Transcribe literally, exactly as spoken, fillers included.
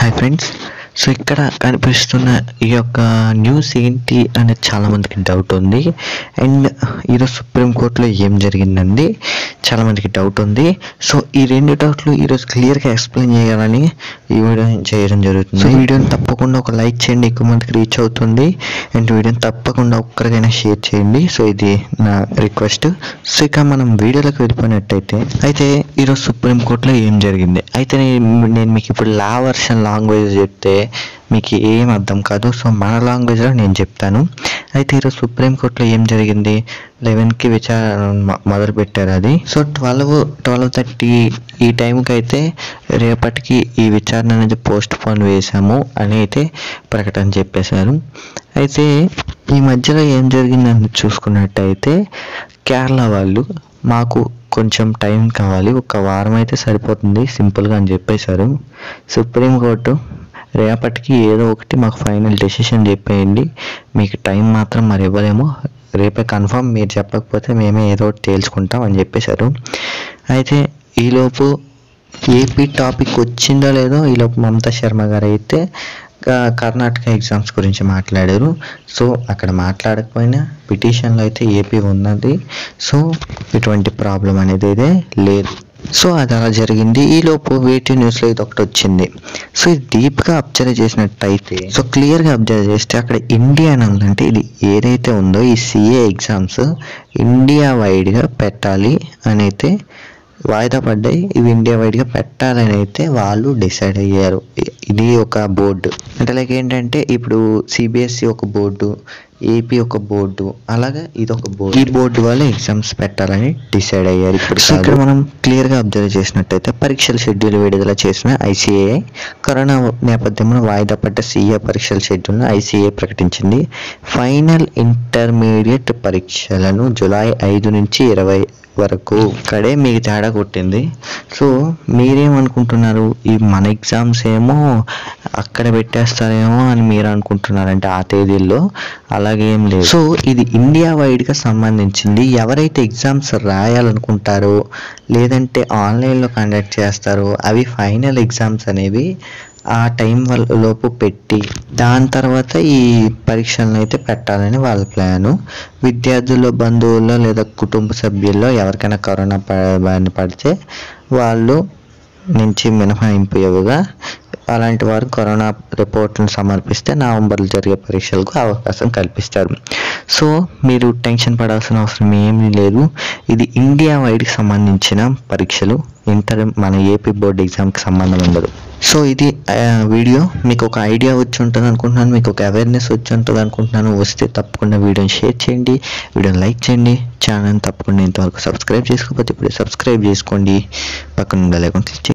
Hi friends. So ఇక్కడ కనిపిస్తున్న ఈ యొక్క న్యూస్ ఏంటి అనేది చాలామందికి డౌట్ ఉంది. అండ్ ఈరోజు సుప్రీంకోర్టులో ఏం జరిగిందండి చాలామందికి డౌట్ ఉంది. సో ఈ రెండు డౌట్లు ఈరోజు క్లియర్గా ఎక్స్ప్లెయిన్ చేయాలని ఈ వీడియో చేయడం జరుగుతుంది. సో వీడియోని తప్పకుండా ఒక లైక్ చేయండి, ఎక్కువ మందికి రీచ్ అవుతుంది. అండ్ వీడియోని తప్పకుండా ఒక్కరికైనా షేర్ చేయండి. సో ఇది నా రిక్వెస్ట్. సో ఇక మనం వీడియోలోకి వెళ్ళిపోయినట్టయితే అయితే ఈరోజు సుప్రీంకోర్టులో ఏం జరిగింది అయితే నేను మీకు ఇప్పుడు లా వర్షన్ లాంగ్వేజ్ చెప్తే మీకు ఏం అర్థం కాదు. సో మన లాంగ్వేజ్లో నేను చెప్తాను. అయితే ఈరోజు సుప్రీంకోర్టులో ఏం జరిగింది, లెవెన్కి విచారణ మొదలు పెట్టారు. అది సో ట్వెల్వ్ ట్వెల్వ్ థర్టీ ఈ టైంకి అయితే రేపటికి ఈ విచారణ అనేది పోస్ట్ పోన్ వేసాము అని అయితే ప్రకటన చెప్పేశారు. అయితే ఈ మధ్యలో ఏం జరిగిందని చూసుకున్నట్టయితే కేరళ వాళ్ళు మాకు కొంచెం టైం కావాలి, ఒక వారం అయితే సరిపోతుంది సింపుల్గా అని చెప్పేశారు. సుప్రీంకోర్టు రేపటికి ఏదో ఒకటి మాకు ఫైనల్ డెసిషన్ చెప్పేయండి, మీకు టైం మాత్రం మరి ఇవ్వలేము, రేపే కన్ఫర్మ్, మీరు చెప్పకపోతే మేమే ఏదో ఒకటి తేల్చుకుంటాం అని చెప్పేశారు. అయితే ఈలోపు ఏపీ టాపిక్ వచ్చిందో లేదో ఈలోపు మమతా శర్మ గారు అయితే కర్ణాటక ఎగ్జామ్స్ గురించి మాట్లాడారు. సో అక్కడ మాట్లాడకపోయినా పిటిషన్లో అయితే ఏపీ ఉన్నది. సో ఎటువంటి ప్రాబ్లం అనేది అయితే లేదు. సో అది అలా జరిగింది. ఈలోపు వేటీ న్యూస్లో ఇది ఒకటి వచ్చింది. సో ఇది డీప్గా అబ్జర్వ్ చేసినట్టయితే సో క్లియర్గా అబ్జర్వ్ చేస్తే అక్కడ ఇండియా అని ఉందంటే ఇది ఏదైతే ఉందో ఈ సిఏ ఎగ్జామ్స్ ఇండియా వైడ్గా పెట్టాలి అని అయితే వాయిదా పడ్డాయి. ఇవి ఇండియా వైడ్గా పెట్టాలని అయితే వాళ్ళు డిసైడ్ అయ్యారు. ఇది ఒక బోర్డు అంటే లైక్ ఏంటంటే ఇప్పుడు సిబిఎస్ఈ ఒక బోర్డు, ఏపీ ఒక బోర్డు, అలాగే ఇది ఒక బోర్డు. ఈ బోర్డు వాళ్ళు ఎగ్జామ్స్ పెట్టాలని డిసైడ్ అయ్యారు. ఇప్పుడు సో ఇక్కడ మనం క్లియర్గా అబ్జర్వ్ చేసినట్టయితే పరీక్షల షెడ్యూల్ విడుదల చేసిన ఐసీఏ కరోనా నేపథ్యంలో వాయిదా పడ్డ సీఏ పరీక్షల షెడ్యూల్ను ఐసీఏ ప్రకటించింది. ఫైనల్ ఇంటర్మీడియట్ పరీక్షలను జూలై ఐదు నుంచి ఇరవై వరకు ఇక్కడే మీకు తేడా కొట్టింది. సో మీరేమనుకుంటున్నారు, ఈ మన ఎగ్జామ్స్ ఏమో అక్కడ పెట్టేస్తారేమో అని మీరు అనుకుంటున్నారు, అంటే ఆ తేదీల్లో అలాగే ఏం లేదు. సో ఇది ఇండియా వైడ్గా సంబంధించింది. ఎవరైతే ఎగ్జామ్స్ రాయాలనుకుంటారో లేదంటే ఆన్లైన్లో కండక్ట్ చేస్తారో అవి ఫైనల్ ఎగ్జామ్స్ అనేవి ఆ టైం లోపు పెట్టి దాని తర్వాత ఈ పరీక్షలను అయితే పెట్టాలని వాళ్ళ ప్లాను. విద్యార్థుల్లో, బంధువుల్లో లేదా కుటుంబ సభ్యుల్లో ఎవరికైనా కరోనా బారిన పడితే వాళ్ళు నుంచి మినహాయింపుగా అలాంటి వారు కరోనా రిపోర్ట్లను సమర్పిస్తే నవంబర్లో జరిగే పరీక్షలకు అవకాశం కల్పిస్తారు. సో మీరు టెన్షన్ పడాల్సిన అవసరం ఏమీ లేదు. ఇది ఇండియా వైడ్కి సంబంధించిన పరీక్షలు, ఇంటర్ మన ఏపీ బోర్డు ఎగ్జామ్కి సంబంధం ఉండదు. సో ఇది వీడియో మీకు ఒక ఐడియా వచ్చి ఉంటుంది అనుకుంటున్నాను, మీకు ఒక అవేర్నెస్ వచ్చి ఉంటుంది అనుకుంటున్నాను. వస్తే తప్పకుండా వీడియోని షేర్ చేయండి, వీడియోని లైక్ చేయండి, ఛానల్ని తప్పకుండా ఇంతవరకు సబ్స్క్రైబ్ చేసుకోకపోతే ఇప్పుడు సబ్స్క్రైబ్ చేసుకోండి, పక్కన ఉండాలి.